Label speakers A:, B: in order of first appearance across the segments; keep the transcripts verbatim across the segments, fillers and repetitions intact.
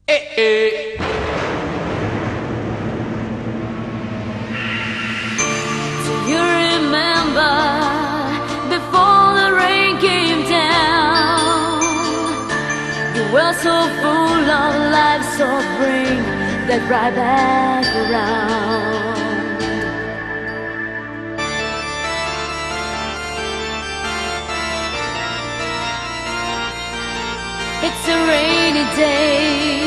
A: Eh, eh.
B: Do you remember before the rain came down? You were so full of life, so bring that right back around. It's a rainy day.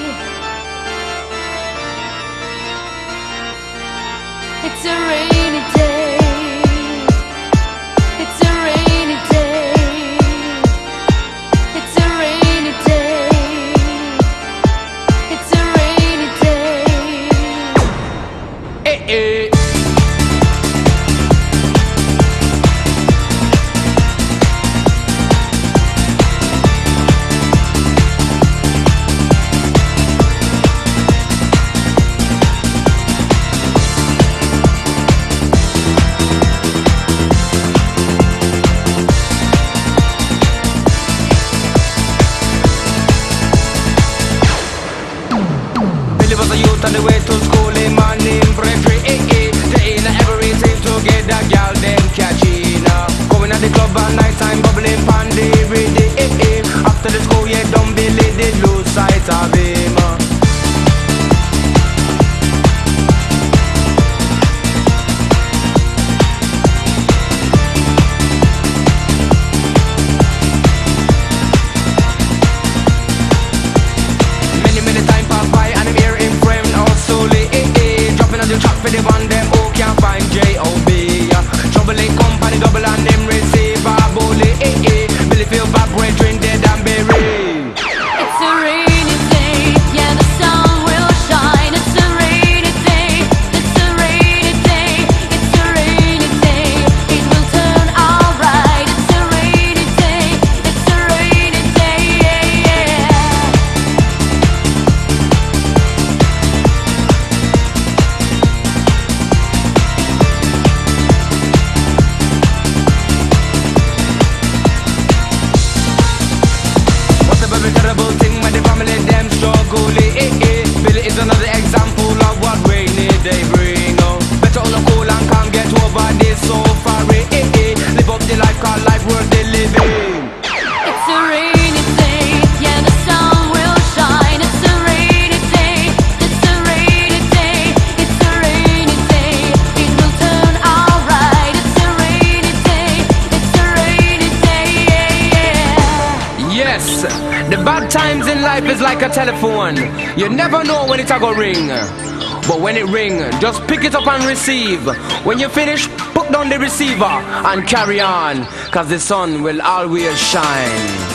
B: It's a rainy day. It's a rainy day. It's a rainy day. It's a rainy day.
A: Eh, eh. Was a youth on the way to school, a man named Frederick, eh, eh. They ain't everything to get that gal, them catching up. Going at the club at night time, bubbling pan the ready, eh, eh. After the school, yeah, don't believe they lose sight of him. For the one them who can't find J O B. Trouble in company, double and them receive a bully. Eh, eh. Billy feel bad, brethren dead and buried.
B: It's a rainy day, yeah, the sun will shine. It's a rainy day, it's a rainy day, it's a rainy day. It will turn alright. It's a rainy day, it's a rainy day, yeah, yeah.
A: Terrible thing when the family them struggle, eh, eh. Billy is another example of what rainy day bring. Oh. Better on a cool and can't get over this so far, eh, eh. Live up the life, cause life worth the living.
B: It's a rainy day, yeah, the sun will shine. It's a rainy day, it's a rainy day, it's a rainy day. It will turn alright. It's a rainy day, it's a rainy day, yeah, yeah.
A: Yes, the bad times in life is like a telephone. You never know when it's a go ring. But when it ring, just pick it up and receive. When you finish, put down the receiver and carry on, cause the sun will always shine.